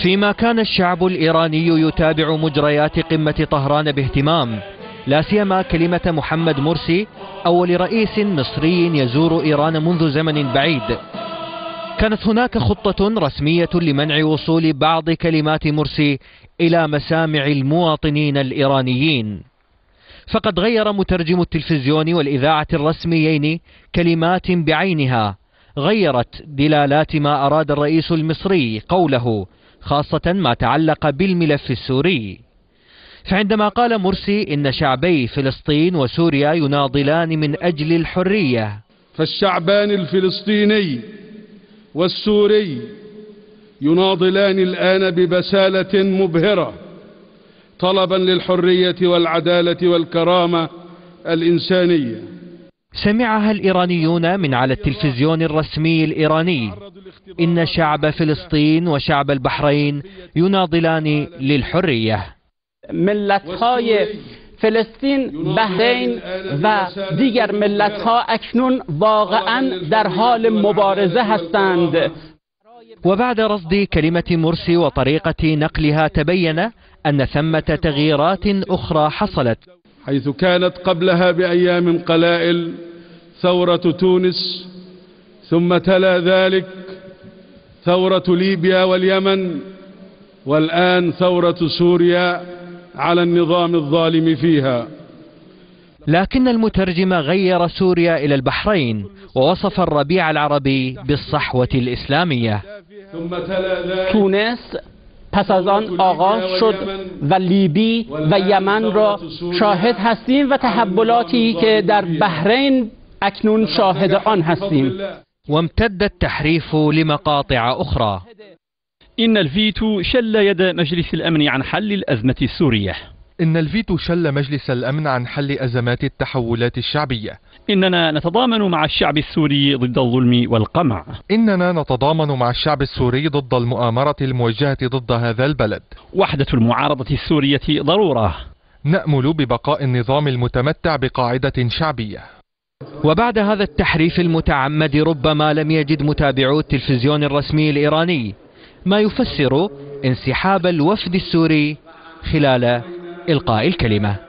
فيما كان الشعب الإيراني يتابع مجريات قمة طهران باهتمام، لا سيما كلمة محمد مرسي أول رئيس مصري يزور إيران منذ زمن بعيد، كانت هناك خطة رسمية لمنع وصول بعض كلمات مرسي إلى مسامع المواطنين الإيرانيين. فقد غير مترجم التلفزيون والإذاعة الرسميين كلمات بعينها غيرت دلالات ما أراد الرئيس المصري قوله، خاصة ما تعلق بالملف السوري. فعندما قال مرسي إن شعبي فلسطين وسوريا يناضلان من أجل الحرية، فالشعبان الفلسطيني والسوري يناضلان الآن ببسالة مبهرة طلبا للحرية والعدالة والكرامة الإنسانية. سمعها الإيرانيون من على التلفزيون الرسمي الإيراني، إن شعب فلسطين وشعب البحرين يناضلان للحرية. ملت‌های فلسطین، بحرین و دیگر ملت‌ها اکنون واقعا در حال مبارزه هستند. وبعد رصد كلمة مرسي وطريقة نقلها تبين أن ثمة تغييرات أخرى حصلت، حيث كانت قبلها بأيام قلائل ثورة تونس، ثم تلا ذلك ثورة ليبيا واليمن، والآن ثورة سوريا على النظام الظالم فيها. لكن المترجم غير سوريا إلى البحرين ووصف الربيع العربي بالصحوة الإسلامية. تونس پس از آن آغاز شد و لیبی و یمن را شاهد هستیم و تحولاتی که در بحرین اکنون شاهد آن هستیم. وامتد التحريف لمقاطع أخرى. إن الفيتو شل يد مجلس الأمن عن حل الأزمة السورية. إن الفيتو شل مجلس الأمن عن حل أزمات التحولات الشعبية. إننا نتضامن مع الشعب السوري ضد الظلم والقمع. إننا نتضامن مع الشعب السوري ضد المؤامرة الموجهة ضد هذا البلد. وحدة المعارضة السورية ضرورة. نأمل ببقاء النظام المتمتع بقاعدة شعبية. وبعد هذا التحريف المتعمد ربما لم يجد متابعو التلفزيون الرسمي الإيراني ما يفسر انسحاب الوفد السوري خلال إلقاء الكلمة.